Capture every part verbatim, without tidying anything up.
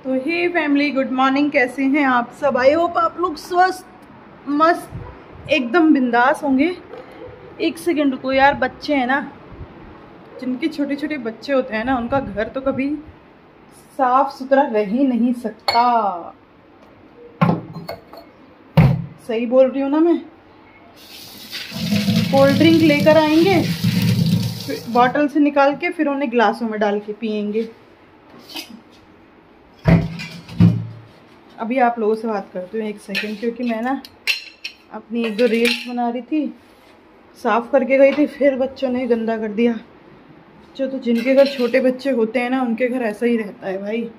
तो हे family, good morning. कैसे हैं आप सब? आई होप आप लोग स्वस्थ मस्त एकदम बिंदास होंगे। एक सेकेंड रुको यार, बच्चे हैं ना, जिनके छोटे छोटे बच्चे होते हैं ना, उनका घर तो कभी साफ सुथरा रह ही नहीं सकता। सही बोल रही हूँ ना मैं? कोल्ड ड्रिंक लेकर आएंगे, बॉटल से निकाल के फिर उन्हें ग्लासों में डाल के पियेंगे। अभी आप लोगों से बात करती हूँ एक सेकंड, क्योंकि मैं ना अपनी एक दो रील्स बना रही थी, साफ़ करके गई थी, फिर बच्चों ने गंदा कर दिया। जो तो जिनके घर छोटे बच्चे होते हैं ना, उनके घर ऐसा ही रहता है भाई।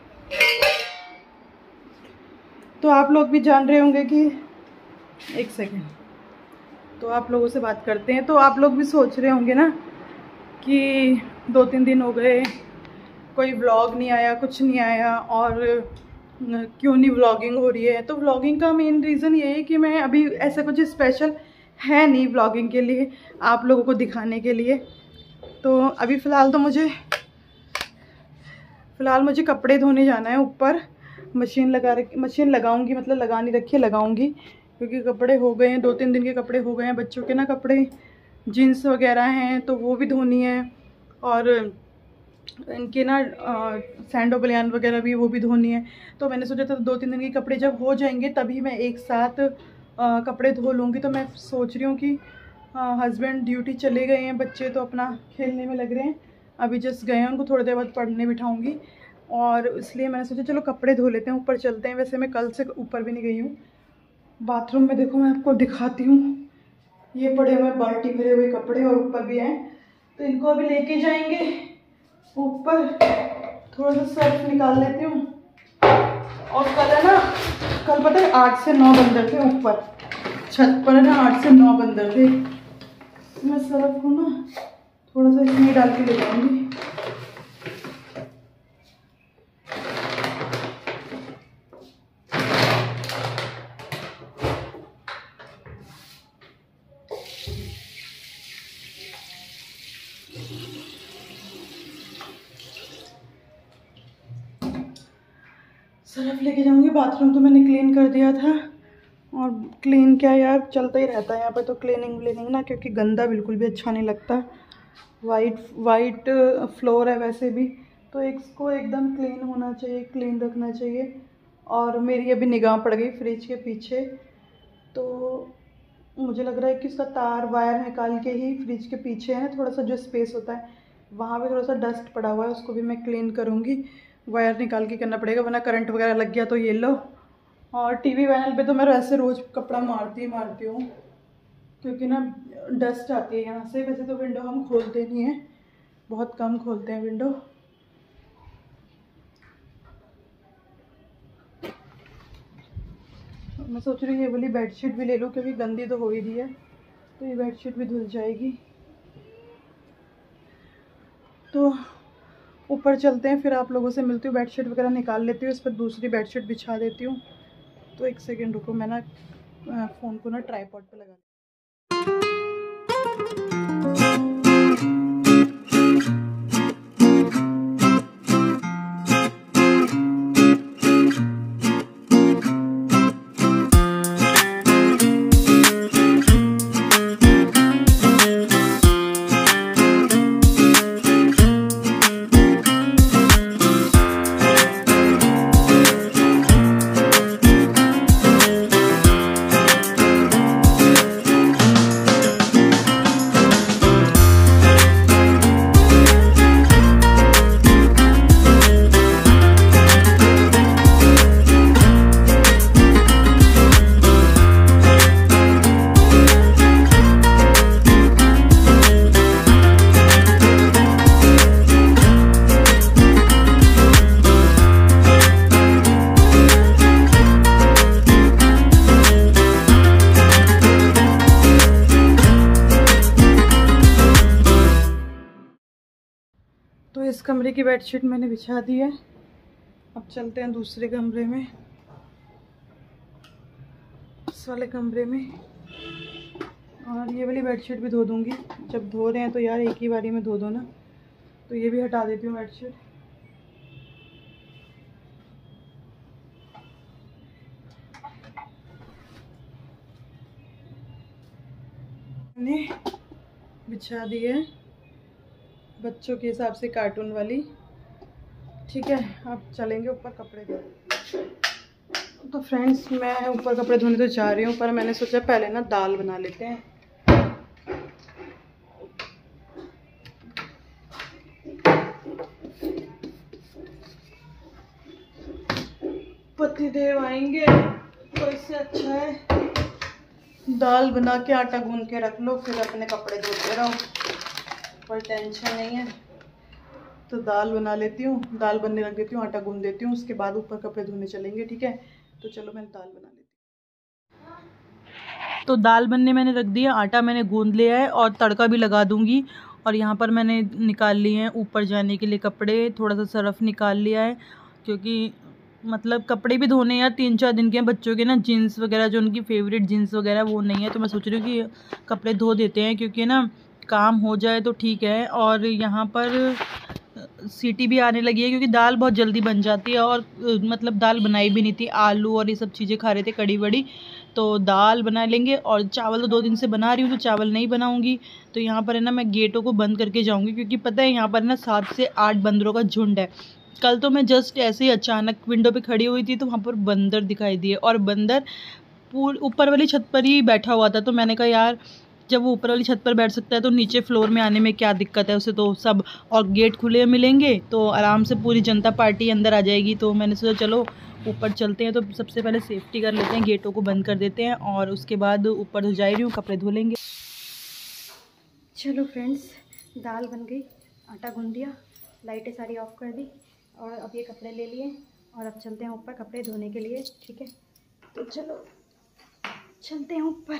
तो आप लोग भी जान रहे होंगे कि एक सेकंड, तो आप लोगों से बात करते हैं। तो आप लोग भी सोच रहे होंगे ना कि दो तीन दिन हो गए कोई व्लॉग नहीं आया, कुछ नहीं आया, और क्यों नहीं व्लॉगिंग हो रही है। तो व्लॉगिंग का मेन रीज़न ये है कि मैं अभी ऐसा कुछ स्पेशल है नहीं व्लॉगिंग के लिए, आप लोगों को दिखाने के लिए। तो अभी फ़िलहाल तो मुझे फ़िलहाल मुझे कपड़े धोने जाना है ऊपर। मशीन लगा रखी, मशीन लगाऊंगी, मतलब लगा नहीं रखी है, लगाऊंगी, क्योंकि कपड़े हो गए हैं, दो तीन दिन के कपड़े हो गए हैं। बच्चों के ना कपड़े, जीन्स वगैरह हैं, तो वो भी धोनी है, और इनके ना सैंडो बनियान वगैरह भी, वो भी धोनी है। तो मैंने सोचा था दो तीन दिन के कपड़े जब हो जाएंगे तभी मैं एक साथ आ, कपड़े धो लूँगी। तो मैं सोच रही हूँ कि हस्बैंड ड्यूटी चले गए हैं, बच्चे तो अपना खेलने में लग रहे हैं, अभी जस्ट गए हैं, उनको थोड़ी देर बाद पढ़ने बिठाऊँगी, और इसलिए मैंने सोचा चलो कपड़े धो लेते हैं, ऊपर चलते हैं। वैसे मैं कल से ऊपर भी नहीं गई हूँ। बाथरूम में देखो, मैं आपको दिखाती हूँ, ये पड़े हुए बाल्टी भरे हुए कपड़े, और ऊपर भी हैं, तो इनको अभी लेके जाएंगे ऊपर। थोड़ा सा सर्फ निकाल लेती हूँ। और कल है ना, कल पता है आठ से नौ बंदर थे ऊपर छत पर, है ना, आठ से नौ बंदर थे। मैं सर्फ को ना थोड़ा सा इसमें डाल के ले जाऊँगी। सर्फ लेके जाऊंगी। बाथरूम तो मैंने क्लीन कर दिया था, और क्लीन क्या यार, चलता ही रहता है यहाँ पे तो क्लीनिंग व्लीनिंग ना, क्योंकि गंदा बिल्कुल भी अच्छा नहीं लगता। वाइट वाइट फ्लोर है वैसे भी, तो इसको एकदम क्लीन होना चाहिए, क्लीन रखना चाहिए। और मेरी अभी निगाह पड़ गई फ्रिज के पीछे, तो मुझे लग रहा है कि उसका तार वायर निकाल के ही, फ्रिज के पीछे है ना थोड़ा सा जो स्पेस होता है, वहाँ पे थोड़ा सा डस्ट पड़ा हुआ है, उसको भी मैं क्लीन करूँगी। वायर निकाल के करना पड़ेगा, वरना करंट वगैरह लग गया तो ये लो। और टीवी पैनल पे तो मैं वैसे रोज़ कपड़ा मारती ही मारती हूँ, क्योंकि ना डस्ट आती है यहाँ से। वैसे तो विंडो हम खोलते नहीं हैं, बहुत कम खोलते हैं विंडो। मैं सोच रही हूँ ये वाली बेडशीट भी ले लूँ, क्योंकि गंदी तो हो ही रही है, तो ये बेडशीट भी धुल जाएगी। तो ऊपर चलते हैं, फिर आप लोगों से मिलती हूँ। बेडशीट वगैरह निकाल लेती हूँ, इस पर दूसरी बेडशीट बिछा देती हूँ। तो एक सेकेंड रुको, मैं ना फ़ोन को ना ट्राइपॉड पे लगा। तो इस कमरे की बेडशीट मैंने बिछा दी है। अब चलते हैं दूसरे कमरे में, इस वाले कमरे में। और ये वाली बेडशीट भी धो दूँगी, जब धो रहे हैं तो यार एक ही बारी में धो दो ना। तो ये भी हटा देती हूँ बेडशीट। मैंने बिछा दी है बच्चों के हिसाब से कार्टून वाली। ठीक है, अब चलेंगे ऊपर कपड़े धोने। तो फ्रेंड्स, मैं ऊपर कपड़े धोने तो जा रही हूँ, पर मैंने सोचा पहले ना दाल बना लेते हैं। पतिदेव आएंगे तो इससे अच्छा है दाल बना के आटा गूंद के रख लो, फिर अपने कपड़े धोते रहो, कोई टेंशन नहीं है। तो दाल बना लेती हूँ, दाल बनने रख देती हूँ, आटा गूंद देती हूँ, उसके बाद ऊपर कपड़े धोने चलेंगे। ठीक है, तो चलो मैं दाल बना लेती हूँ। तो दाल बनने मैंने रख दिया, आटा मैंने गूंद लिया है और तड़का भी लगा दूँगी। और यहाँ पर मैंने निकाल लिए हैं ऊपर जाने के लिए कपड़े, थोड़ा सा सर्फ़ निकाल लिया है, क्योंकि मतलब कपड़े भी धोने यार तीन चार दिन के हैं बच्चों के ना, जीन्स वगैरह जो उनकी फेवरेट जीन्स वगैरह वो नहीं है, तो मैं सोच रही हूँ कि कपड़े धो देते हैं, क्योंकि ना काम हो जाए तो ठीक है। और यहाँ पर सीटी भी आने लगी है, क्योंकि दाल बहुत जल्दी बन जाती है, और मतलब दाल बनाई भी नहीं थी, आलू और ये सब चीज़ें खा रहे थे, कड़ी वड़ी, तो दाल बना लेंगे। और चावल तो दो दिन से बना रही हूँ, तो चावल नहीं बनाऊँगी। तो यहाँ पर है ना मैं गेटों को बंद करके जाऊँगी, क्योंकि पता है यहाँ पर ना सात से आठ बंदरों का झुंड है। कल तो मैं जस्ट ऐसे ही अचानक विंडो पे खड़ी हुई थी, तो वहाँ पर बंदर दिखाई दिए, और बंदर पूरे ऊपर वाली छत पर ही बैठा हुआ था। तो मैंने कहा यार, जब वो ऊपर वाली छत पर बैठ सकता है तो नीचे फ्लोर में आने में क्या दिक्कत है उसे, तो सब और गेट खुले मिलेंगे तो आराम से पूरी जनता पार्टी अंदर आ जाएगी। तो मैंने सोचा चलो ऊपर चलते हैं, तो सबसे पहले सेफ्टी कर लेते हैं, गेटों को बंद कर देते हैं, और उसके बाद ऊपर जा रही हूँ, कपड़े धो लेंगे। चलो फ्रेंड्स, दाल बन गई, आटा गूंद दिया, लाइटें सारी ऑफ कर दी, और अब ये कपड़े ले लिए, और अब चलते हैं ऊपर कपड़े धोने के लिए। ठीक है, तो चलो चलते हैं ऊपर।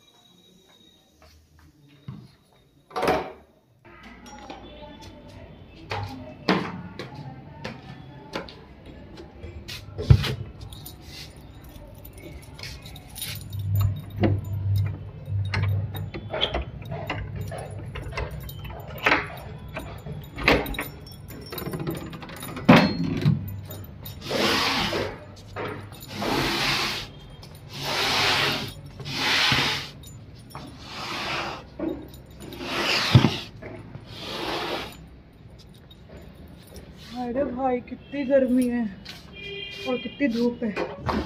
अरे भाई, कितनी गर्मी है और कितनी धूप है।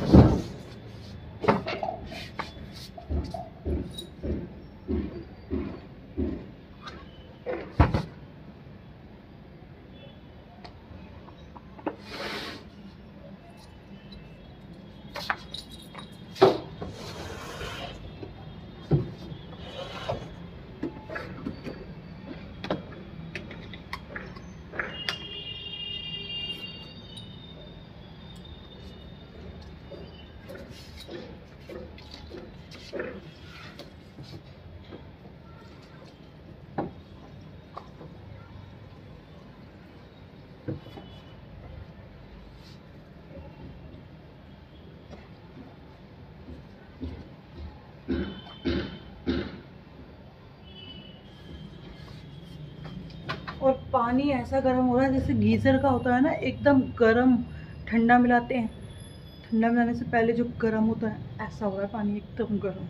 और पानी ऐसा गर्म हो रहा है जैसे गीज़र का होता है ना, एकदम गर्म। ठंडा मिलाते हैं, ठंडा मिलाने से पहले जो गर्म होता है, ऐसा हो रहा है पानी एकदम गर्म।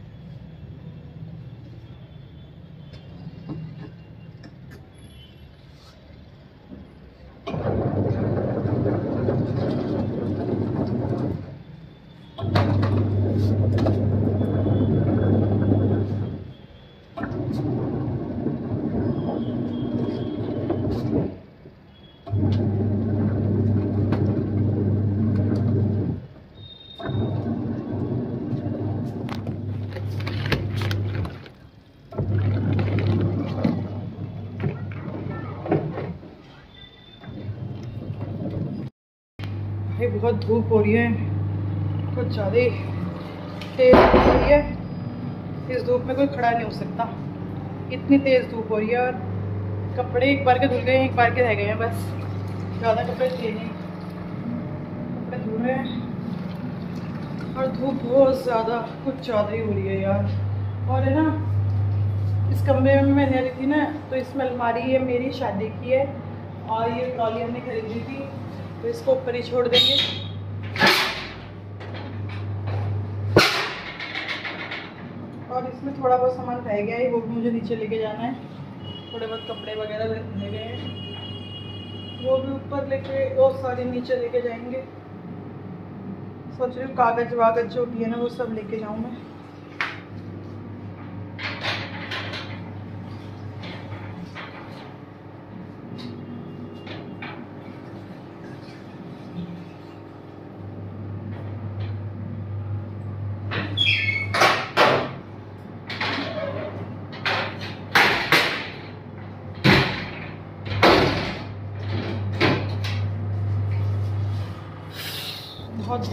भाई बहुत धूप हो रही है, कुछ ज़्यादा ही तेज़ हो रही है। इस धूप में कोई खड़ा नहीं हो सकता, इतनी तेज़ धूप हो रही है। और कपड़े एक बार के धुल गए हैं, एक बार के रह गए हैं बस, ज़्यादा कपड़े थे नहीं, कपड़े धुल रहे हैं। और धूप बहुत ज़्यादा, कुछ ज़्यादा ही हो रही है यार। और है ना, इस कमरे में मैं रह रही थी ना, तो इसमें अलमारी है मेरी शादी की है, और ये ट्रॉली हमने खरीदी थी, तो इसको ऊपर ही छोड़ देंगे। और उसमें थोड़ा बहुत सामान रह गया है, वो भी मुझे नीचे लेके जाना है। थोड़े बहुत कपड़े वगैरह रह गए हैं, वो भी ऊपर लेके वो सारे नीचे लेके जाएंगे। सोच रही हूँ कागज वागज जो भी है ना वो सब लेके जाऊँ मैं। बहुत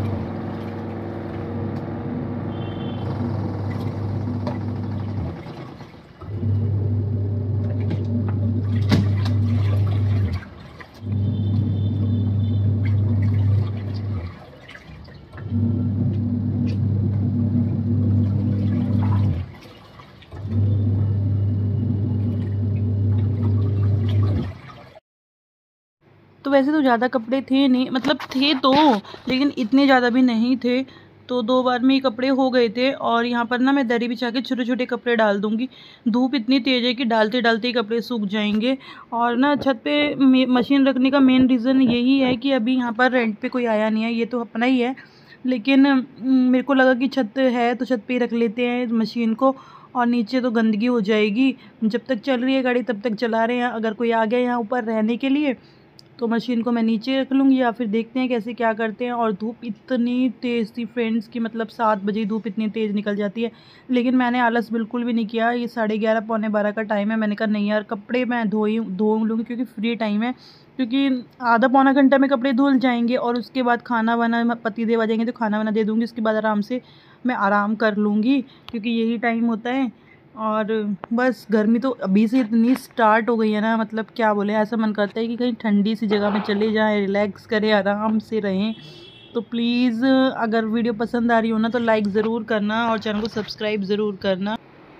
तो वैसे तो ज़्यादा कपड़े थे नहीं, मतलब थे तो, लेकिन इतने ज़्यादा भी नहीं थे। तो दो बार में ये कपड़े हो गए थे। और यहाँ पर ना मैं दरी बिछा के छोटे छोटे कपड़े डाल दूँगी। धूप इतनी तेज़ है कि डालते डालते ही कपड़े सूख जाएंगे। और ना छत पे मशीन रखने का मेन रीज़न यही है कि अभी यहाँ पर रेंट पे कोई आया नहीं है, ये तो अपना ही है। लेकिन मेरे को लगा कि छत है तो छत पे ही रख लेते हैं मशीन को, और नीचे तो गंदगी हो जाएगी। जब तक चल रही है गाड़ी तब तक चला रहे हैं, अगर कोई आ गया यहाँ ऊपर रहने के लिए तो मशीन को मैं नीचे रख लूँगी, या फिर देखते हैं कैसे क्या करते हैं। और धूप इतनी तेज़ थी फ्रेंड्स की, मतलब सात बजे धूप इतनी तेज़ निकल जाती है, लेकिन मैंने आलस बिल्कुल भी नहीं किया। ये साढ़े ग्यारह पौने बारह का टाइम है, मैंने कहा नहीं यार कपड़े मैं धो ही धो लूँगी क्योंकि फ्री टाइम है, क्योंकि आधा पौना घंटा में कपड़े धुल जाएंगे और उसके बाद खाना वाना पति देव आ जाएंगे तो खाना वाना दे दूँगी, उसके बाद आराम से मैं आराम कर लूँगी क्योंकि यही टाइम होता है। और बस गर्मी तो अभी से इतनी स्टार्ट हो गई है ना, मतलब क्या बोले, ऐसा मन करता है कि कहीं ठंडी सी जगह में चले जाएं, रिलैक्स करें, आराम से रहें। तो प्लीज़ अगर वीडियो पसंद आ रही हो ना तो लाइक ज़रूर करना और चैनल को सब्सक्राइब ज़रूर करना।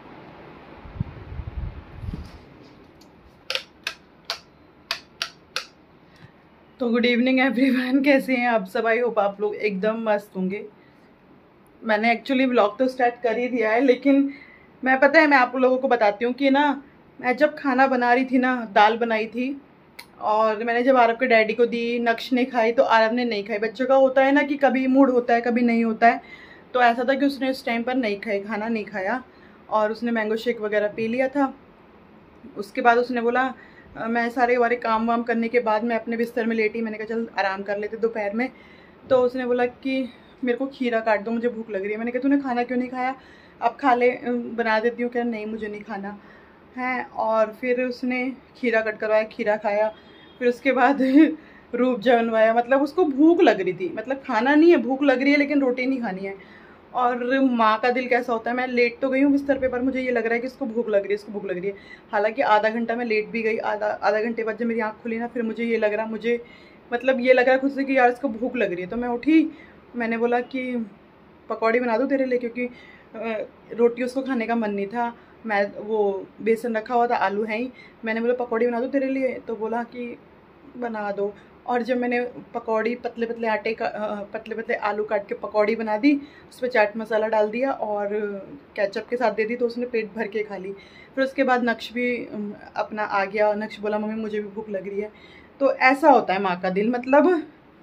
तो गुड इवनिंग एवरीवन, कैसे हैं आप सब? आई होप आप लोग एकदम मस्त होंगे। मैंने एक्चुअली व्लॉग तो स्टार्ट कर ही दिया है, लेकिन मैं पता है मैं आप लोगों को बताती हूँ कि ना मैं जब खाना बना रही थी ना, दाल बनाई थी और मैंने जब आरव के डैडी को दी, नक्श ने खाई तो आरव ने नहीं खाई। बच्चों का होता है ना कि कभी मूड होता है कभी नहीं होता है, तो ऐसा था कि उसने उस टाइम पर नहीं खाई, खाना नहीं खाया और उसने मैंगो शेक वगैरह पी लिया था। उसके बाद उसने बोला मैं सारे वारे काम वाम करने के बाद मैं अपने बिस्तर में लेटी, मैंने कहा चल आराम कर लेते दोपहर में। तो उसने बोला कि मेरे को खीरा काट दो, मुझे भूख लग रही है। मैंने कहा तूने खाना क्यों नहीं खाया, अब खा ले, बना देती हूँ। क्या नहीं मुझे नहीं खाना है। और फिर उसने खीरा कट करवाया, खीरा खाया। फिर उसके बाद रूबजा बनवाया, मतलब उसको भूख लग रही थी, मतलब खाना नहीं है, भूख लग रही है लेकिन रोटी नहीं खानी है। और माँ का दिल कैसा होता है, मैं लेट तो गई हूँ बिस्तर पे पर मुझे ये लग रहा है कि इसको भूख लग रही है, इसको भूख लग रही है। हालांकि आधा घंटा मैं लेट भी गई, आधा आधा घंटे बाद जब मेरी आँख खुली ना फिर मुझे ये लग रहा मुझे मतलब ये लग रहा खुद से कि यार इसको भूख लग रही है। तो मैं उठी, मैंने बोला कि पकौड़ी बना दूँ तेरे लिए, क्योंकि रोटी उसको खाने का मन नहीं था। मैं वो बेसन रखा हुआ था, आलू है ही, मैंने बोला पकौड़ी बना दूँ तेरे लिए, तो बोला कि बना दो। और जब मैंने पकौड़ी पतले पतले आटे का पतले पतले आलू काट के पकौड़ी बना दी, उस पर चाट मसाला डाल दिया और केचप के साथ दे दी, तो उसने पेट भर के खा ली। फिर उसके बाद नक्श भी अपना आ गया और नक्श बोला मम्मी मुझे भी भूख लग रही है। तो ऐसा होता है माँ का दिल, मतलब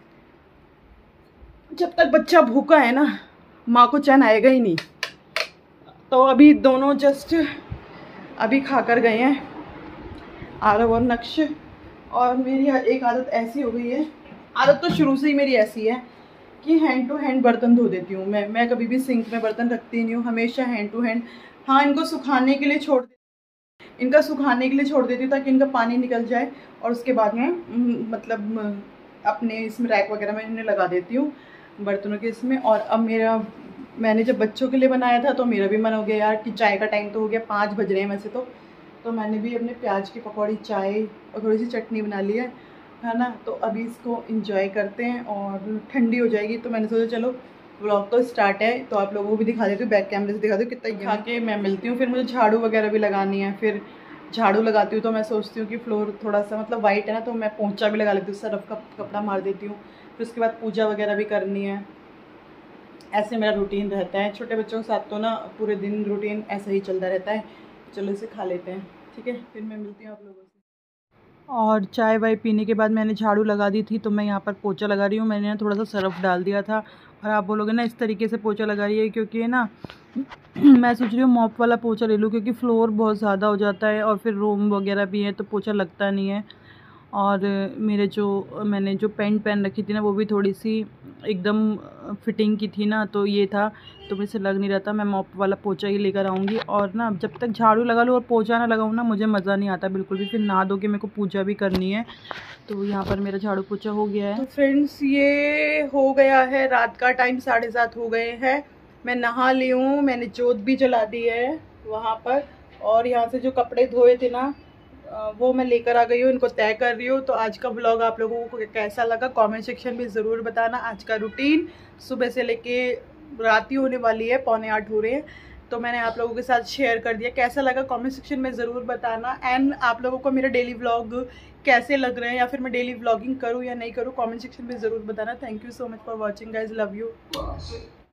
जब तक बच्चा भूखा है ना माँ को चैन आएगा ही नहीं। तो अभी दोनों जस्ट अभी खा कर गए हैं, आरव और नक्श। और मेरी एक आदत ऐसी हो गई है, आदत तो शुरू से ही मेरी ऐसी है कि हैंड टू हैंड बर्तन धो देती हूँ मैं मैं कभी भी सिंक में बर्तन रखती नहीं हूँ, हमेशा हैंड टू हैंड। हाँ, इनको सुखाने के लिए छोड़ इनका सुखाने के लिए छोड़ देती हूँ ताकि इनका पानी निकल जाए, और उसके बाद में मतलब अपने इसमें रैक वगैरह में इन्हें लगा देती हूँ बर्तनों के इसमें। और अब मेरा मैंने जब बच्चों के लिए बनाया था तो मेरा भी मन हो गया यार कि चाय का टाइम तो हो गया, पाँच बज रहे हैं वैसे तो तो मैंने भी अपने प्याज की पकौड़ी, चाय और थोड़ी सी चटनी बना ली है है ना। तो अभी इसको एंजॉय करते हैं और ठंडी हो जाएगी, तो मैंने सोचा चलो व्लॉग तो स्टार्ट है तो आप लोगों को भी दिखा देती हूँ, बैक कैमरे से दिखा दूँ कितना खा के मैं मिलती हूँ। फिर मुझे झाड़ू वगैरह भी लगानी है, फिर झाड़ू लगाती हूँ तो मैं सोचती हूँ कि फ्लोर थोड़ा सा मतलब वाइट है ना, तो मैं पोंछा भी लगा लेती हूँ, सरफ का कपड़ा मार देती हूँ। फिर उसके बाद पूजा वगैरह भी करनी है, ऐसे मेरा रूटीन रहता है। छोटे बच्चों के साथ तो ना पूरे दिन रूटीन ऐसा ही चलता रहता है। चलो इसे खा लेते हैं, ठीक है, फिर मैं मिलती हूँ आप लोगों से। और चाय वाय पीने के बाद मैंने झाड़ू लगा दी थी, तो मैं यहाँ पर पोछा लगा रही हूँ। मैंने ना थोड़ा सा सर्फ डाल दिया था, और आप बोलोगे ना इस तरीके से पोछा लगा रही है क्योंकि ना मैं सोच रही हूँ मॉप वाला पोछा ले लूँ, क्योंकि फ्लोर बहुत ज़्यादा हो जाता है और फिर रूम वगैरह भी है तो पोछा लगता नहीं है। और मेरे जो मैंने जो पैंट पहन रखी थी ना वो भी थोड़ी सी एकदम फिटिंग की थी ना, तो ये था तो मुझे से लग नहीं रहा था। मैं मॉप वाला पोछा ही लेकर आऊँगी, और ना जब तक झाड़ू लगा लूँ और पोछा ना लगाऊँ ना मुझे मज़ा नहीं आता बिल्कुल भी। फिर नहा धो के मेरे को पूजा भी करनी है। तो यहाँ पर मेरा झाड़ू पोछा हो गया है। तो फ्रेंड्स ये हो गया है रात का टाइम, साढ़े सात हो गए हैं। मैं नहा ली हूँ, मैंने जोत भी जला दी है वहाँ पर, और यहाँ से जो कपड़े धोए थे ना वो मैं लेकर आ गई हूँ, इनको तय कर रही हूँ। तो आज का व्लॉग आप लोगों को कैसा लगा कमेंट सेक्शन में ज़रूर बताना। आज का रूटीन सुबह से लेके रात ही होने वाली है, पौने आठ हो रहे हैं, तो मैंने आप लोगों के साथ शेयर कर दिया। कैसा लगा कमेंट सेक्शन में ज़रूर बताना। एंड आप लोगों को मेरे डेली व्लॉग कैसे लग रहे हैं, या फिर मैं डेली व्लॉगिंग करूँ या नहीं करूँ, कमेंट सेक्शन में ज़रूर बताना। Thank you so much for watching guys, love you.